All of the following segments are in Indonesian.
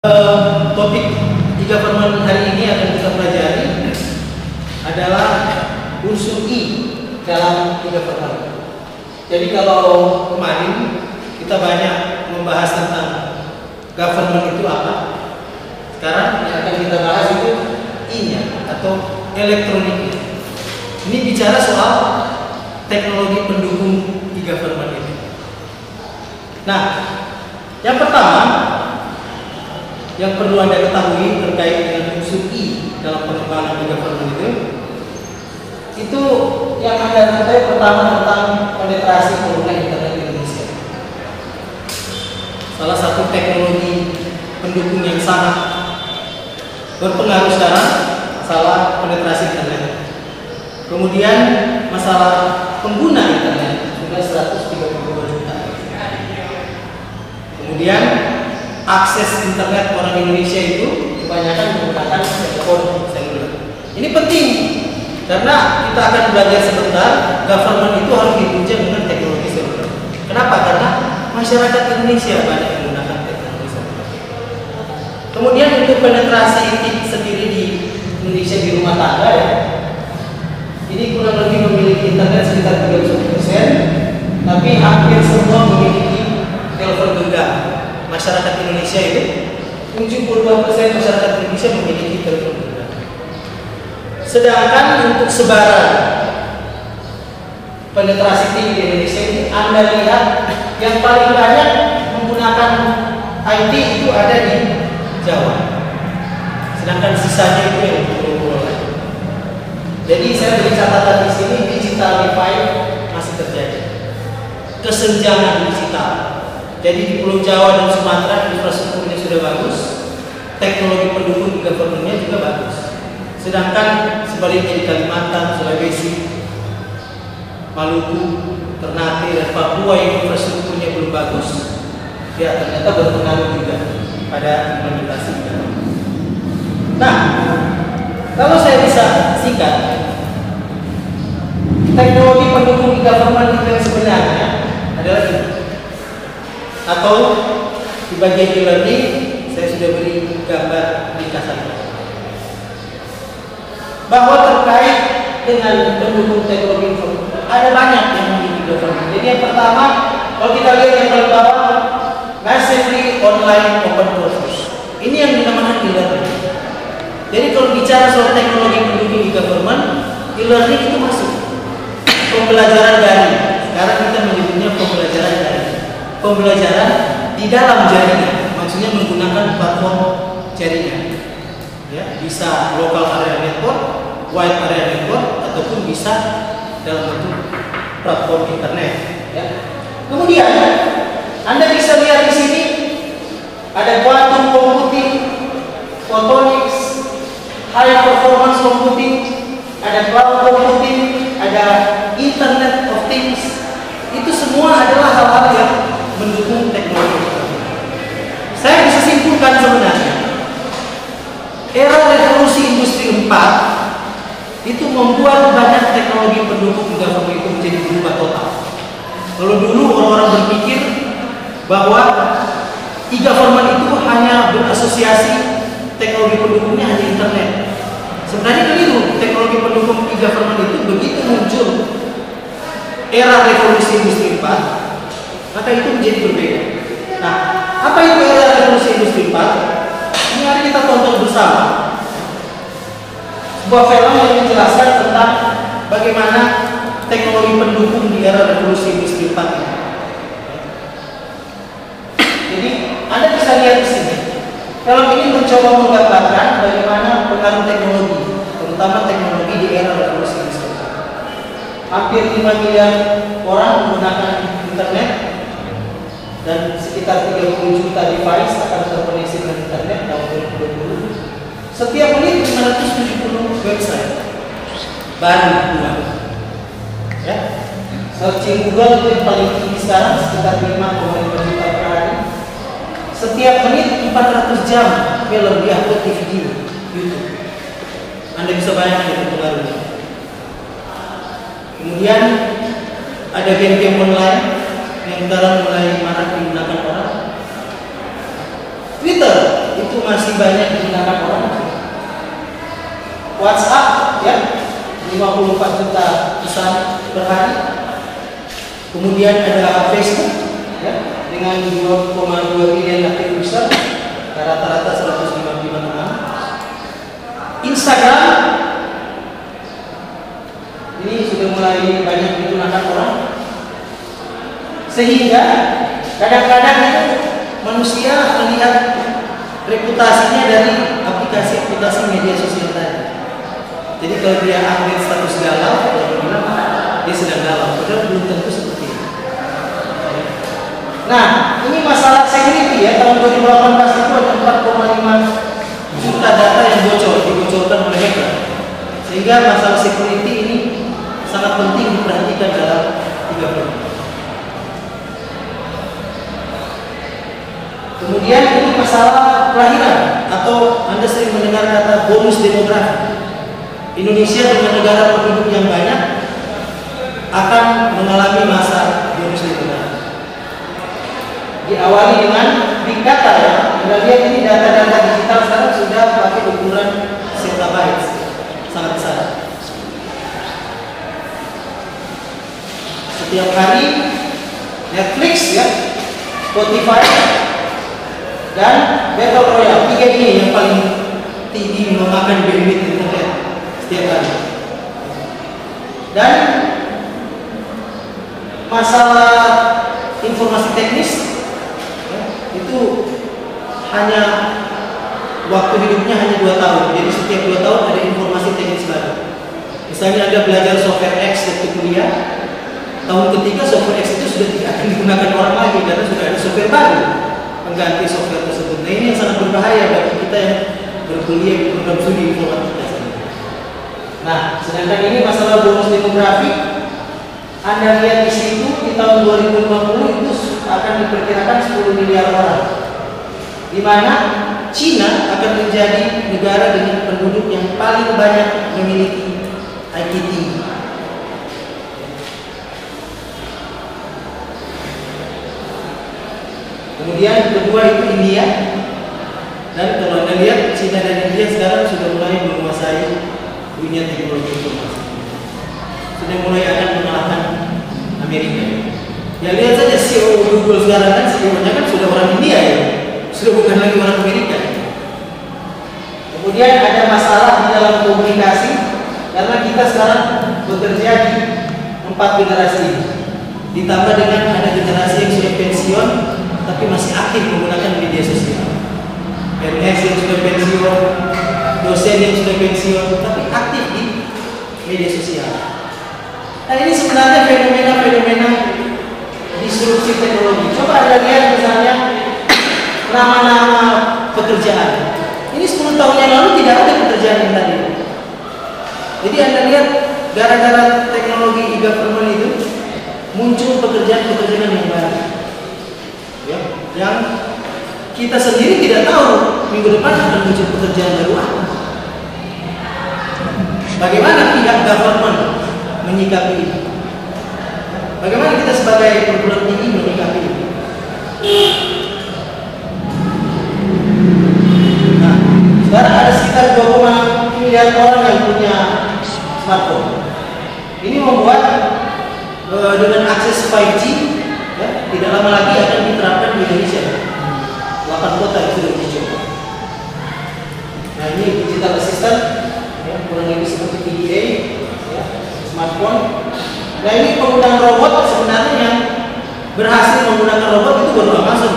Topik e-government hari ini akan kita pelajari adalah unsur I dalam e-government. Jadi kalau kemarin kita banyak membahas tentang government itu apa, sekarang yang akan kita bahas itu I-nya atau elektroniknya. Ini bicara soal teknologi pendukung e-government ini. Nah, yang pertama yang perlu Anda ketahui terkait dengan unsur I dalam pengembangan e-government itu yang Anda ketahui pertama tentang penetrasi pengguna internet Indonesia. Salah satu teknologi pendukung yang sangat berpengaruh sekarang masalah penetrasi internet. Kemudian masalah pengguna internet sudah 132 juta. Kemudian akses internet orang Indonesia itu kebanyakan menggunakan telepon seluler. Ini penting karena kita akan belajar sebentar government itu harus ditunjang dengan teknologi seluler. Kenapa? Karena masyarakat Indonesia banyak menggunakan teknologi seluler. Kemudian untuk penetrasi TIP sendiri di Indonesia di rumah tangga ya, ini kurang lebih memiliki internet sekitar 30%, tapi hampir semua memiliki telepon genggam. Masyarakat Indonesia itu 72% masyarakat Indonesia memiliki telepon genggam. Sedangkan untuk sebaran penetrasi tinggi di Indonesia ini, Anda lihat yang paling banyak menggunakan IT itu ada di Jawa. Sedangkan sisanya itu yang pulau-pulau lain. Jadi saya beri catatan di sini, digital divide masih terjadi. Kesenjangan digital. Jadi di Pulau Jawa dan Sumatera infrastrukturnya sudah bagus, teknologi pendukung e-government-nya juga bagus. Sedangkan sebaliknya di Kalimantan, Sulawesi, Maluku, Ternate, dan Papua yang infrastrukturnya belum bagus, ya ternyata berpengaruh juga pada implementasi e-government. Nah, kalau saya bisa singkat, teknologi pendukung e-government itu yang sebenarnya adalah ini. Atau di bagian e-learning saya sudah beri gambar ringkasan bahwa terkait dengan pendukung teknologi informasi ada banyak yang memiliki e-government. Jadi yang pertama, kalau kita lihat yang paling bawah, massively online open courses. Ini yang dinamakan e-learning. Jadi kalau bicara soal teknologi pendukung e-government, e-learning itu masuk pembelajaran daring. Sekarang kita menyebutnya pembelajaran daring. Pembelajaran di dalam jaringan, maksudnya menggunakan platform jaringan, ya, bisa local area network, wide area network, ataupun bisa dalam bentuk platform internet. Ya. Kemudian Anda bisa lihat di sini ada quantum computing, photonics, high performance computing, ada cloud computing, ada Internet of Things. Itu semua adalah hal-hal yang mendukung teknologi. Saya bisa simpulkan sebenarnya era revolusi industri 4 itu membuat banyak teknologi pendukung e-government itu menjadi berubah total. Kalau dulu orang-orang berpikir bahwa e-government itu hanya berasosiasi teknologi pendukungnya hanya internet. Sebenarnya keliru. Teknologi pendukung e-government itu begitu muncul era revolusi industri 4, maka itu menjadi berbeda. Nah, apa itu era revolusi industri 4? Ini mari kita tonton bersama sebuah film yang menjelaskan tentang bagaimana teknologi pendukung di era revolusi industri 4 ini. Jadi, Anda bisa lihat di sini. Film ini mencoba menggambarkan bagaimana pengaruh teknologi, terutama teknologi di era revolusi industri 4. Hampir 5 miliar orang menggunakan internet, dan sekitar 30 juta device akan terkoneksi dengan internet tahun 2020. Setiap menit 570 website baru dibuat. Ya. Searching Google itu yang paling tinggi sekarang sekitar 5,5 juta per hari. Setiap menit 400 jam film diupload di video YouTube. Anda bisa bayangkan itu pengaruhnya. Kemudian ada game-game online yang sekarang mulai marak digunakan orang. Twitter itu masih banyak digunakan orang. WhatsApp ya, 54 juta pesan per hari. Kemudian ada Facebook ya, dengan 2,2 miliar aktif user, rata-rata 155 orang. Instagram ini sudah mulai banyak digunakan orang, sehingga kadang-kadang itu manusia melihat reputasinya dari aplikasi-aplikasi media sosial tadi. Jadi kalau dia update status galau, dia bilang dia sedang galau, padahal belum tentu seperti itu. Nah, ini masalah security ya. Tahun 2018 itu ada 4,5 juta data yang dibocorkan oleh hacker. Sehingga masalah security ini sangat penting diperhatikan dalam 3 bulan. Kemudian ini masalah kelahiran, atau Anda sering mendengar kata bonus demografi. Indonesia dengan negara penduduk yang banyak akan mengalami masa bonus demografi. Diawali dengan big data ya. Anda lihat ini data-data digital sekarang sudah pakai ukuran zettabytes, sangat besar. Setiap hari Netflix ya, Spotify, dan Battle Royale, 3 ini yang paling tinggi memakan bandwidth internet setiap hari. Dan masalah informasi teknis ya, itu hanya waktu hidupnya hanya 2 tahun. Jadi setiap 2 tahun ada informasi teknis baru. Misalnya Anda belajar software X waktu kuliah, tahun ketiga software X itu sudah tidak akan digunakan orang lagi karena sudah ada software baru mengganti software tersebut. Nah, ini yang sangat berbahaya bagi kita yang berkuliah di program studi informatika. Nah, sedangkan ini masalah bonus demografi, Anda lihat di situ di tahun 2050 itu akan diperkirakan 10 miliar orang, di mana Cina akan menjadi negara dengan penduduk yang paling banyak memiliki IQ tinggi. Kemudian kedua itu India, dan kalau Anda lihat Cina dan India sekarang sudah mulai menguasai dunia teknologi informasi, sudah mulai akan mengalahkan Amerika. Ya lihat saja CEO Google sekarang kan CEO-nya kan sudah orang India ya, sudah bukan lagi orang Amerika. Kemudian ada masalah di dalam komunikasi karena kita sekarang bekerja di 4 generasi ini, ditambah dengan ada generasi yang sudah pensiun tapi masih aktif menggunakan media sosial. PNS yang sudah pensiun, dosen yang sudah pensiun, tapi aktif di media sosial. Nah, ini sebenarnya fenomena-fenomena disrupsi teknologi. Coba Anda lihat misalnya nama-nama pekerjaan. Ini 10 tahun yang lalu tidak ada pekerjaan yang tadi. Jadi Anda lihat gara-gara teknologi e-government itu muncul pekerjaan-pekerjaan yang baru. Ya, yang kita sendiri tidak tahu minggu depan akan muncul pekerjaan baru apa. Bagaimana pihak government menyikapi ini? Bagaimana kita sebagai perguruan tinggi menyikapi ini? Nah, sekarang ada sekitar 2,5 miliar orang yang punya smartphone. Ini membuat dengan akses 5G ya, tidak lama lagi akan diterapkan di Indonesia. 8 kota yang sudah dicoba. Nah, ini digital assistant ya, kurang lebih seperti PDA ya, smartphone. Nah, ini penggunaan robot sebenarnya yang berhasil menggunakan robot itu baru Amazon.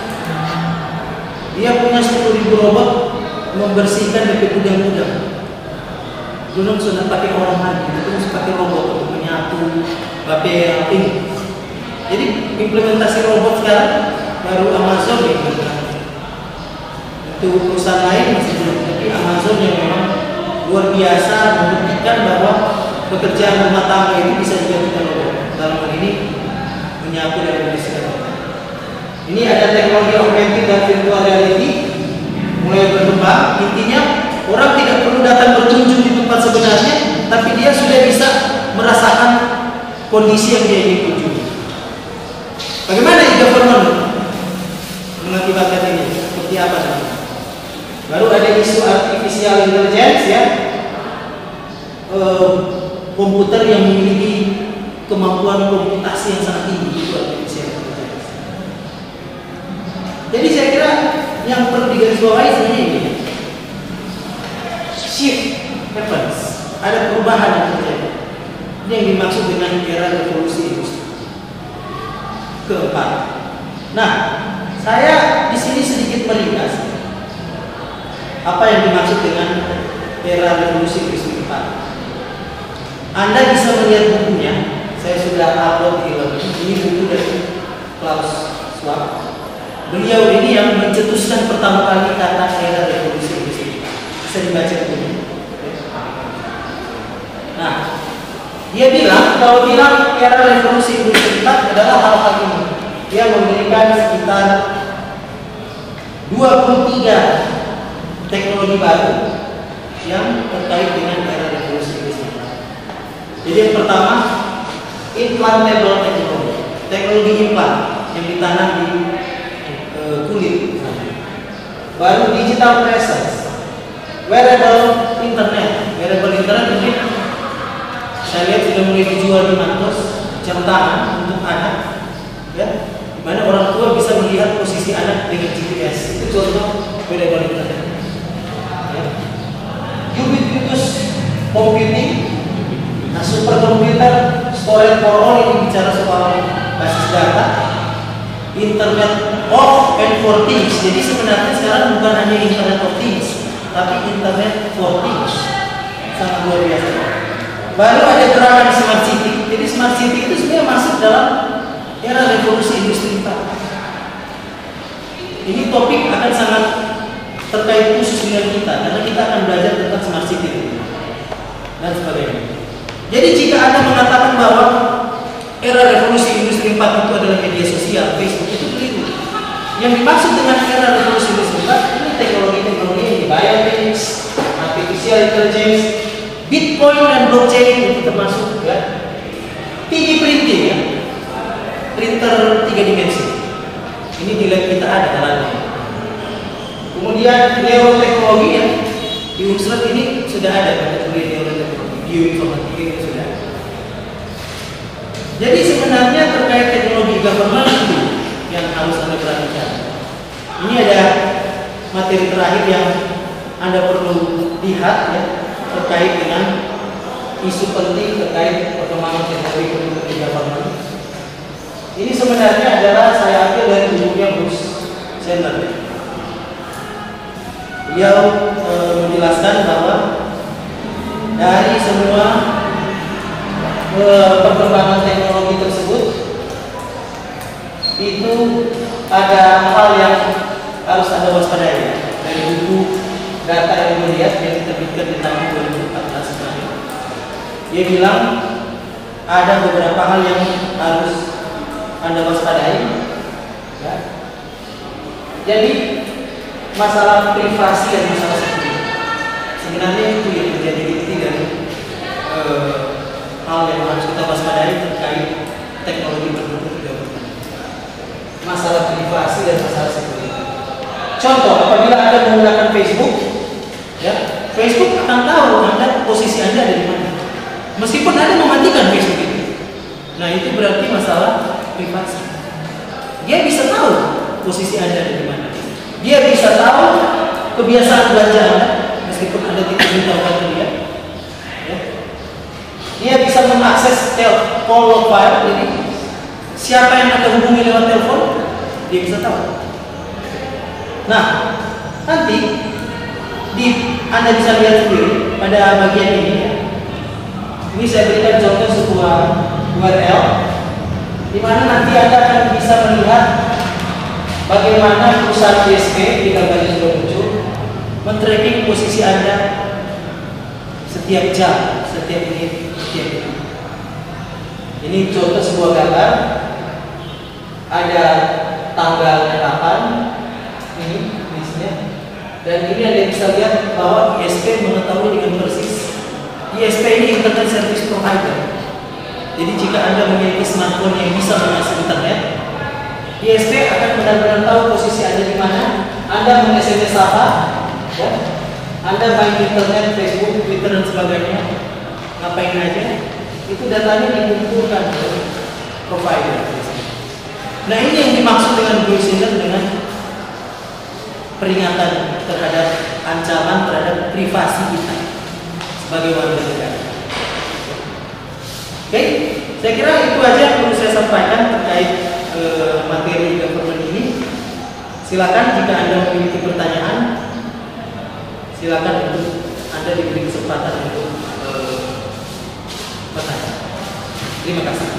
Dia punya 10.000 robot membersihkan DP gudang-gudang. Dulu sudah pakai orang lagi, itu harus pakai robot untuk menyapu, pakai ini. Jadi implementasi robot sekarang baru Amazon yang menggunakan. Untuk perusahaan lain masih belum, tapi Amazon yang memang luar biasa membuktikan bahwa pekerjaan rumah tangga itu bisa digantikan robot. Dalam hal ini menyapu dan membersihkan. Ini ada teknologi augmented dan virtual reality mulai berkembang. Intinya orang tidak perlu datang berkunjung di tempat sebenarnya, tapi dia sudah bisa merasakan kondisi yang dia ingin kunjungi. Bagaimana e-government mengakibatkan ini? Seperti apa? Baru ada isu artificial intelligence ya, komputer yang memiliki kemampuan komputasi yang sangat tinggi, itu artificial intelligence. Jadi saya kira yang perlu digarisbawahi sebenarnya ini, shift happens, ada perubahan yang terjadi. Ini yang dimaksud dengan era revolusi industri keempat. Nah, saya di sini sedikit meringkas apa yang dimaksud dengan era revolusi industri keempat. Anda bisa melihat bukunya, saya sudah upload di web. Ini buku dari Klaus Schwab. Beliau ini yang mencetuskan pertama kali kata era revolusi industri. Bisa dibaca bukunya. Nah, dia bilang kalau bilang era revolusi industri adalah hal-hal ini. Dia memberikan sekitar 23 teknologi baru yang terkait dengan era revolusi industri. Jadi yang pertama, implantable technology, teknologi implan yang ditanam di kulit. Baru digital presence, wearable internet ini saya lihat sudah mulai dijual di Mantos, jam tangan untuk anak, ya, di mana orang tua bisa melihat posisi anak dengan GPS. Itu contoh wearable internet. Ya. Ubiquitous computing, nah superkomputer, storage for all, ini bicara soal basis data, Internet of and for things. Jadi sebenarnya sekarang bukan hanya Internet of things, tapi Internet for things. Sangat luar biasa. Baru ada gerakan smart city. Jadi smart city itu sebenarnya masuk dalam era revolusi industri 4. Ini topik akan sangat terkait khusus dengan kita, karena kita akan belajar tentang smart city dan sebagainya. Jadi jika Anda mengatakan bahwa era revolusi industri 4 itu adalah media sosial, Facebook, itu keliru. Yang dimaksud dengan era revolusi industri 4 ini teknologi-teknologi ini, biometrics, artificial intelligence, Bitcoin dan blockchain itu termasuk ya. 3D printing ya, printer 3 dimensi. Ini di lab kita ada alatnya. Kemudian neuroteknologi ya, di Unsur ini sudah ada kategori neuroteknologi, bioinformatika itu sudah ada. Jadi sebenarnya terkait teknologi government itu yang harus Anda perhatikan. Ini ada materi terakhir yang Anda perlu lihat ya, terkait dengan isu penting terkait perkembangan teknologi government. Ini sebenarnya adalah saya ambil dari bukunya Bruce Sandler. Beliau menjelaskan bahwa dari semua perkembangan teknologi tersebut itu ada hal yang harus Anda waspadai dari buku data yang melihat yang diterbitkan di tahun 2014 kemarin. Dia bilang ada beberapa hal yang harus Anda waspadai ya. Jadi masalah privasi dan masalah security sebenarnya itu yang menjadi inti dari hal yang harus kita waspadai terkait teknologi tertentu juga. Masalah privasi dan masalah security. Contoh, apabila Anda menggunakan Facebook, ya, Facebook akan tahu Anda posisi Anda ada di mana. Meskipun Anda mematikan Facebook itu. Nah, itu berarti masalah privasi. Dia bisa tahu posisi Anda ada di mana. Dia bisa tahu kebiasaan belanja Anda meskipun Anda tidak beritahukan ke dia. Ya. Dia bisa mengakses call log file, jadi siapa yang Anda hubungi lewat telepon, dia bisa tahu. Nah, nanti Anda bisa lihat sendiri pada bagian ini. Ya. Ini saya berikan contoh sebuah URL di mana nanti Anda akan bisa melihat bagaimana perusahaan ISP di gambar yang sudah muncul men-tracking posisi Anda setiap jam, setiap menit, setiap detik. Ini contoh sebuah gambar. Ada tanggal 8 ini listnya, dan ini Anda bisa lihat bahwa ISP mengetahui dengan persis. ISP ini Internet Service Provider. Jadi jika Anda memiliki smartphone yang bisa mengakses internet, ISP akan benar-benar tahu posisi Anda di mana. Anda meng-SMS apa, Ya, Anda main internet, Facebook, Twitter dan sebagainya, ngapain aja, itu datanya dikumpulkan oleh provider. Nah ini yang dimaksud dengan Blue Signal, dengan peringatan terhadap ancaman terhadap privasi kita sebagai warga negara. Oke, saya kira itu aja yang perlu saya sampaikan terkait materi government ini. Silakan jika Anda memiliki pertanyaan, silakan untuk Anda diberi kesempatan untuk bertanya. Terima kasih.